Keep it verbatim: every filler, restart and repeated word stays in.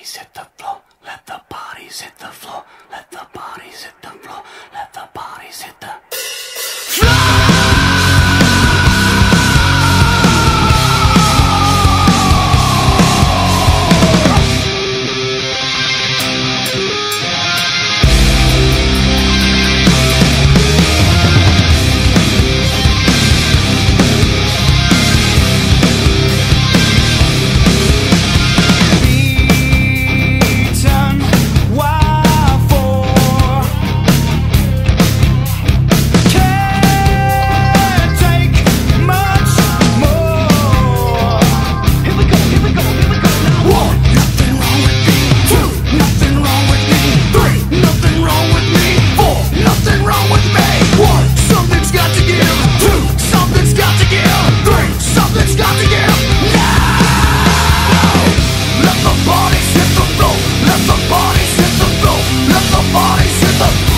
bodies hit the floor. Let the bodies hit the floor. Let the bodies hit the floor. Let the bodies hit the floor. Let the bodies hit the floor. Let the bodies hit the